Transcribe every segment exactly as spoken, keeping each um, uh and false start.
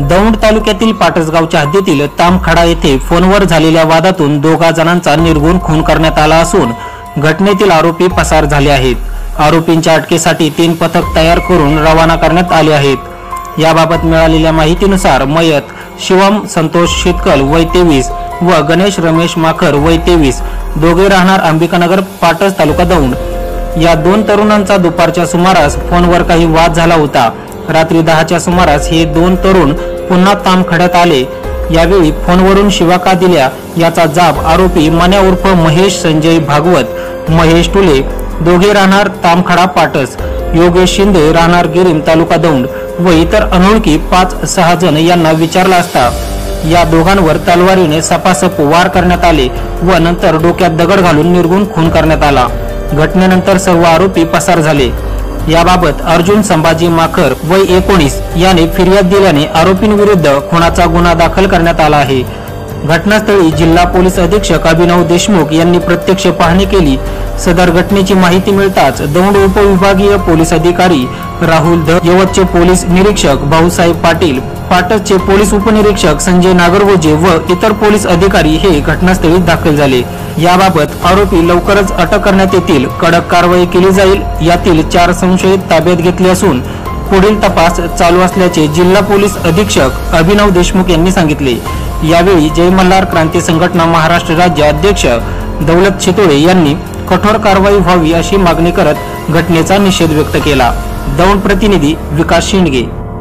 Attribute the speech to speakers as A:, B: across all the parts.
A: दौंड तालुक्यातील पाटसगावच्या हद्दीतील तामखडा येथे फोनवर झालेल्या वादातून दोघा जणांचा निर्घुण खून करण्यात आला असून घटनेतील आरोपी पसार झाले आहेत। आरोपींच्या अटकेसाठी तीन पथक तयार करून रवाना करण्यात आले आहेत। याबाबत मिळालेल्या माहितीनुसार मयत शिवम संतोष शेतकल वय तेवीस व गणेश रमेश माखर वय तेवीस दोघे राहणार अंबिकानगर पाटस तालुका दौंड या दोन तरुणांचा दुपारच्या सुमारास फोनवर काही वाद झाला होता। रात्री दहाच्या सुमारास हे दोन तरुण पुन्हा तामखड्यात आले। यावेळी फोनवरून शिवा का दिल्या याचा जाब आरोपी मन्या उर्फ महेश संजय भागवत महेश टुले दोघे राहणार तामखडा पाटस, योगेश शिंदे राहणार गिरीम तालुका दौंड व इतर अनोळखी पाच सहा जण यांना विचारला असता या दोघांवर तलवारीने सपासप वार करण्यात आले व नंतर डोक्यात दगड घालून निर्घुण खून करण्यात आला। घटनेनंतर सर्व आरोपी पसार झाले। याबाबत अर्जुन संभाजी माखर वय एकोणीस याने फिर्याद दिल्याने आरोपींविरुद्ध खुनाचा गुन्हा दाखल करण्यात आला आहे। घटनास्थळी जिल्हा पोलीस अधीक्षक अभिनव देशमुख यांनी प्रत्यक्ष पाहणी केली। सदर घटनेची माहिती मिळताच दौंड उपविभागीय पोलीस अधिकारी राहुल ध, यवतचे पोलीस निरीक्षक भाऊसाहेब पाटील, पाटसचे पोलीस उपनिरीक्षक संजय नागरगोजे व इतर पोलीस अधिकारी हे घटनास्थळी दाखल झाले। याबाबत आरोपी लवकरच अटक करण्यात येतील, कडक कारवाई केली जाईल। यातील चार संशयित ताब्यात घेतले असून पुढील तपास चालू असल्याचे जिल्हा पोलीस अधीक्षक अभिनव देशमुख यांनी सांगितले। यावेळी जय मल्हार क्रांती संघटना महाराष्ट्र राज्य अध्यक्ष दौलत चितोळे यांनी कठोर कारवाई व्हावी अशी मागणी करत घटनेचा निषेध व्यक्त केला। दौंड प्रतिनिधी विकास शिंदे।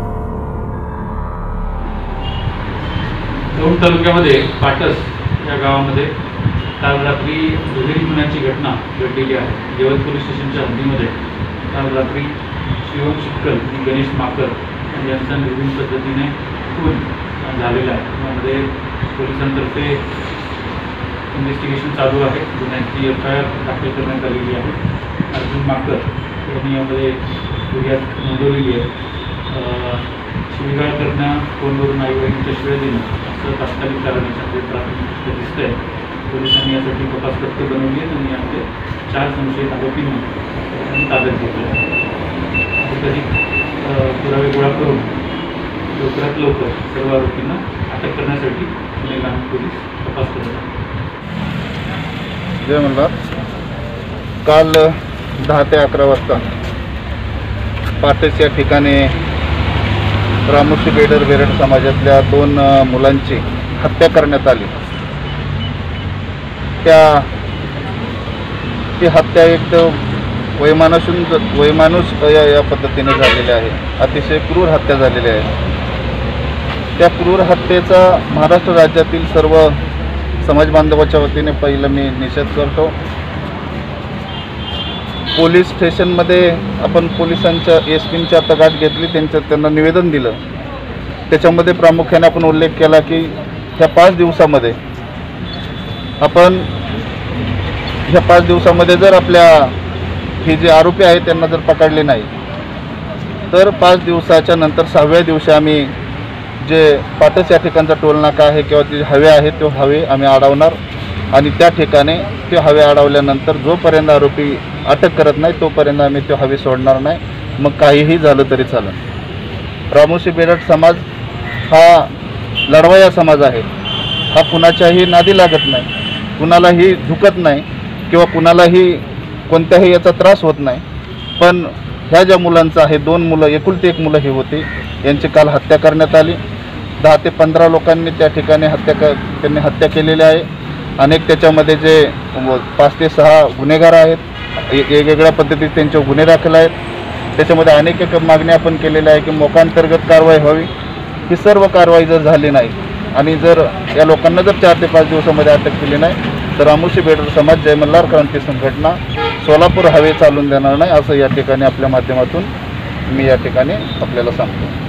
B: दौंड तालुक्यामध्ये पाटस या गावामध्ये काल रात्री दुहेरी खुनाची घटना घडलेली आहे। यवत पोलीस स्टेशनच्या हद्दीमध्ये काल रात्री शिवम शेतकल आणि गणेश माखर यांचा निर्घुण पद्धतीने खून झालेला आहे। यामध्ये पोलिसांतर्फे इन्व्हेस्टिगेशन चालू आहे। गुन्ह्याची एफ आय आर दाखल करण्यात आलेली आहे। अर्जुन माखर यांनी यामध्ये फिर्याद नोंदवलेली आहे। शिवीगाळ करणं, फोनवरून आईवडिलांच्या शिव्या देणं असं तात्कालिक कारणासाठी प्राथमिक दिसत आहे। पोलिसांनी यासाठी तपास पथकं बनवली आहेत आणि यामध्ये चार संशयित आरोपींना ताब्यात घेतलं आहे। अधिकाधिक पुरावे गोळा करून लवकरात लवकर सर्व आरोपींना अटक करण्यासाठी पुणे ग्रामीण पोलीस तपास करत आहेत।
C: जय मल्हार। काल दहा ते अकरा वाजता पाटस या ठिकाणी रामोशी बेडर बेरड समाजातल्या दोन मुलांची हत्या करण्यात आली। त्या ती हत्या एक वैमानुसून वैमानुस या, या पद्धतीने झालेली आहे। अतिशय क्रूर हत्या झालेली आहे। त्या क्रूर हत्येचा महाराष्ट्र राज्यातील सर्व समाज बांधवाच्या वतीने पहिलं मी निषेध करतो। पोलीस स्टेशनमध्ये आपण पोलिसांच्या एस पींची आता गाठ घेतली, त्यांचं त्यांना निवेदन दिलं। त्याच्यामध्ये प्रामुख्याने आपण उल्लेख केला की ह्या पाच दिवसामध्ये आपण ह्या पाच दिवसामध्ये जर आपल्या हे जे आरोपी आहेत त्यांना जर पकडले नाही तर पाच दिवसाच्या नंतर सहाव्या दिवशी आम्ही जे पाटस या ठिकाणचा टोलनाका आहे किंवा जे हवे आहे तो हवे आम्ही अडवणार आणि त्या ठिकाणी ते हवे अडवल्यानंतर जोपर्यंत आरोपी अटक करत नाही तोपर्यंत आम्ही ते हवे सोडणार नाही, मग काहीही झालं तरी चालेल। रामोशी बेरड समाज हा लढवय्या समाज आहे। हा कुणाच्याही नादी लागत नाही, कुणालाही झुकत नाही किंवा कुणालाही कोणत्याही याचा त्रास होत नाही। पण ह्या ज्या मुलांचं आहे, दोन मुलं एकुलती एक मुलं ही होती, यांची काल हत्या करण्यात आली। दहा ते पंधरा लोकांनी त्या ठिकाणी हत्या क त्यांनी हत्या केलेली आहे। अनेक त्याच्यामध्ये जे पाच ते सहा गुन्हेगार आहेत, वेगवेगळ्या पद्धतीत त्यांचे गुन्हे दाखल आहेत। त्याच्यामध्ये अनेक एक मागणी आपण केलेल्या आहे की मोकांतर्गत कारवाई व्हावी। ही सर्व कारवाई जर झाली नाही आणि जर या लोकांना जर चार ते पाच दिवसामध्ये अटक केली नाही तर रामोशी बेडर समाज जय मल्हार क्रांती संघटना सोलापूर हवे चालून देणार नाही, असं या ठिकाणी आपल्या माध्यमातून मी या ठिकाणी आपल्याला सांगतो।